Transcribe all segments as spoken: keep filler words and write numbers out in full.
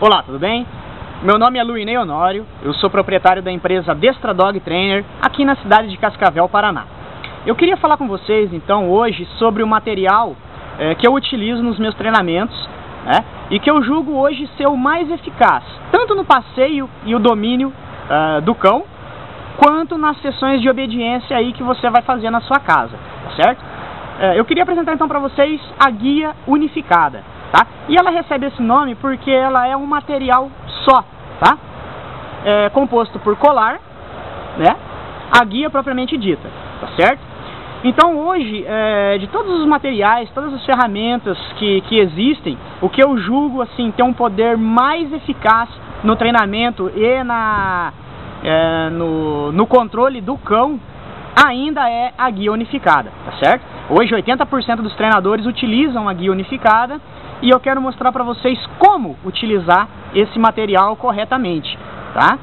Olá, tudo bem? Meu nome é Luinei Honório, eu sou proprietário da empresa Destra Dog Trainer aqui na cidade de Cascavel, Paraná. Eu queria falar com vocês então hoje sobre o material é, que eu utilizo nos meus treinamentos, né, e que eu julgo hoje ser o mais eficaz, tanto no passeio e o domínio uh, do cão, quanto nas sessões de obediência aí que você vai fazer na sua casa, tá certo? Uh, eu queria apresentar então para vocês a guia unificada, tá? E ela recebe esse nome porque ela é um material só, tá? É composto por colar, né? A guia propriamente dita, tá certo? Então hoje, é, de todos os materiais, todas as ferramentas que, que existem, o que eu julgo assim ter um poder mais eficaz no treinamento e na, é, no, no controle do cão, ainda é a guia unificada, tá certo? Hoje oitenta por cento dos treinadores utilizam a guia unificada e eu quero mostrar para vocês como utilizar esse material corretamente, tá?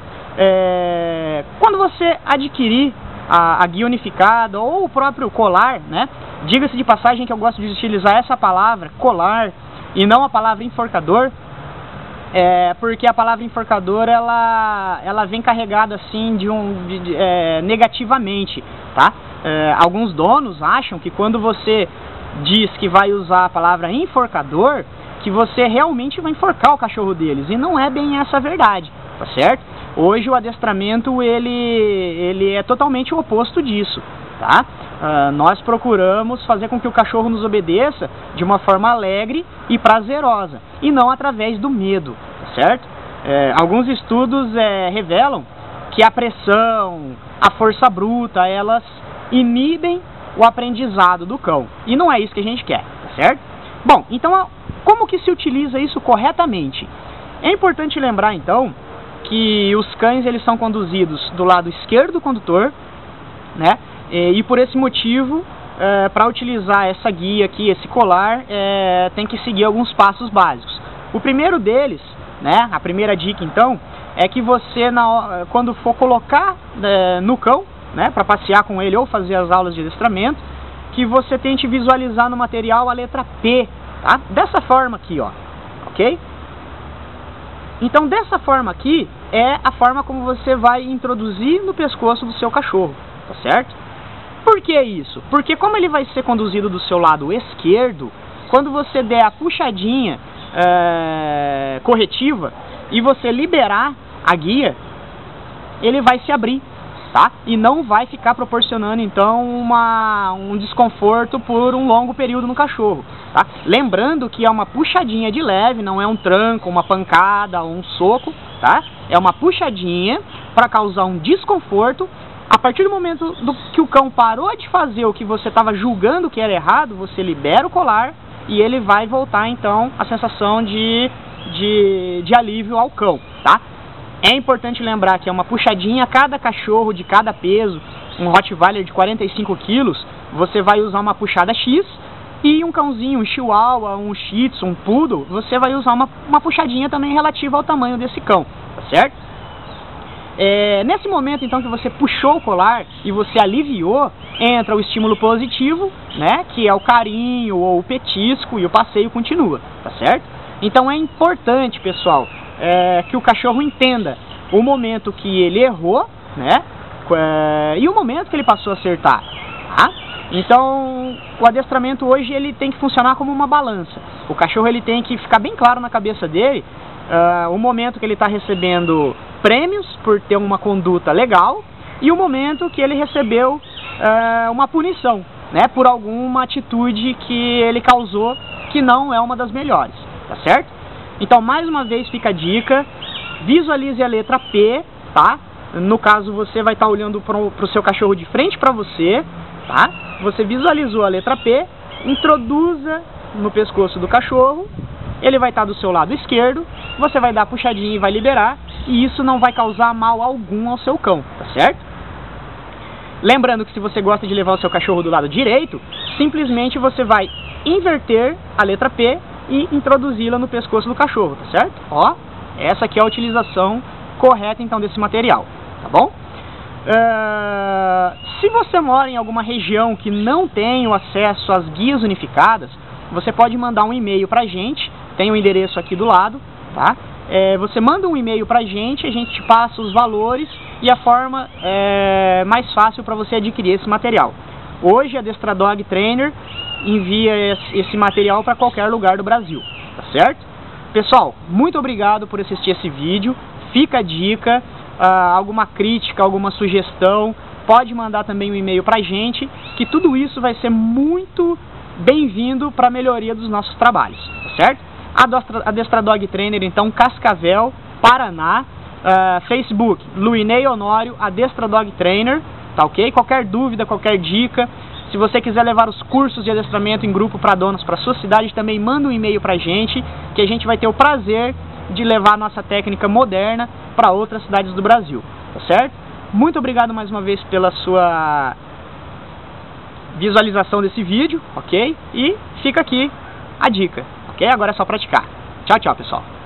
É, quando você adquirir A, a guia unificada ou o próprio colar, né? Diga-se de passagem que eu gosto de utilizar essa palavra, colar, e não a palavra enforcador, é, porque a palavra enforcador ela, ela vem carregada assim de um, de, de, é, negativamente, tá? É, alguns donos acham que quando você diz que vai usar a palavra enforcador, que você realmente vai enforcar o cachorro deles, e não é bem essa a verdade, tá certo? Hoje o adestramento ele, ele é totalmente o oposto disso, tá? Uh, nós procuramos fazer com que o cachorro nos obedeça de uma forma alegre e prazerosa, e não através do medo, tá certo? É, alguns estudos é, revelam que a pressão, a força bruta, elas inibem o aprendizado do cão, e não é isso que a gente quer, tá certo? Bom, então como que se utiliza isso corretamente? É importante lembrar então que os cães eles são conduzidos do lado esquerdo do condutor, né? E, e por esse motivo, é, para utilizar essa guia aqui, esse colar, é, tem que seguir alguns passos básicos. O primeiro deles, né? A primeira dica então, é que você na, quando for colocar é, no cão, né? Para passear com ele ou fazer as aulas de adestramento, que você tente visualizar no material a letra P, tá? Dessa forma aqui, ó, ok? Então dessa forma aqui é a forma como você vai introduzir no pescoço do seu cachorro, tá certo? Por que isso? Porque como ele vai ser conduzido do seu lado esquerdo, quando você der a puxadinha é, corretiva e você liberar a guia, ele vai se abrir, tá? E não vai ficar proporcionando então uma, um desconforto por um longo período no cachorro, tá? Lembrando que é uma puxadinha de leve, não é um tranco, uma pancada ou um soco, tá? É uma puxadinha para causar um desconforto. A partir do momento do que o cão parou de fazer o que você estava julgando que era errado, você libera o colar e ele vai voltar então a sensação de, de, de alívio ao cão, tá? É importante lembrar que é uma puxadinha, cada cachorro de cada peso, um Rottweiler de quarenta e cinco quilos, você vai usar uma puxada X, e um cãozinho, um Chihuahua, um Shih Tzu, um Poodle, você vai usar uma, uma puxadinha também relativa ao tamanho desse cão, tá certo? É, nesse momento então que você puxou o colar e você aliviou, entra o estímulo positivo, né, que é o carinho ou o petisco, e o passeio continua, tá certo? Então é importante, pessoal, É, que o cachorro entenda o momento que ele errou, né, é, e o momento que ele passou a acertar, tá? Então o adestramento hoje ele tem que funcionar como uma balança. O cachorro ele tem que ficar bem claro na cabeça dele uh, o momento que ele está recebendo prêmios por ter uma conduta legal e o momento que ele recebeu uh, uma punição, né, por alguma atitude que ele causou que não é uma das melhores, tá certo? Então, mais uma vez fica a dica, visualize a letra P, tá? No caso, você vai estar olhando para o seu cachorro de frente para você, tá? Você visualizou a letra P, introduza no pescoço do cachorro, ele vai estar do seu lado esquerdo, você vai dar a puxadinha e vai liberar, e isso não vai causar mal algum ao seu cão, tá certo? Lembrando que se você gosta de levar o seu cachorro do lado direito, simplesmente você vai inverter a letra P e introduzi-la no pescoço do cachorro, tá certo? Ó, essa aqui é a utilização correta então desse material, tá bom? Uh, se você mora em alguma região que não tem o acesso às guias unificadas, você pode mandar um e-mail pra gente, tem o endereço aqui do lado, tá? é, você manda um e-mail pra gente, a gente te passa os valores e a forma é, mais fácil para você adquirir esse material. Hoje a Destradog Trainer envia esse material para qualquer lugar do Brasil, tá certo? Pessoal, muito obrigado por assistir esse vídeo. Fica a dica, uh, alguma crítica, alguma sugestão, pode mandar também um e-mail pra gente, que tudo isso vai ser muito bem-vindo para a melhoria dos nossos trabalhos, tá certo? A Destradog Trainer, então, Cascavel, Paraná, uh, Facebook, Luinei Honório, a Destradog Trainer, tá ok? Qualquer dúvida, qualquer dica, se você quiser levar os cursos de adestramento em grupo para donos para sua cidade, também manda um e-mail pra gente, que a gente vai ter o prazer de levar a nossa técnica moderna para outras cidades do Brasil, tá certo? Muito obrigado mais uma vez pela sua visualização desse vídeo, ok? E fica aqui a dica, ok? Agora é só praticar. Tchau, tchau, pessoal.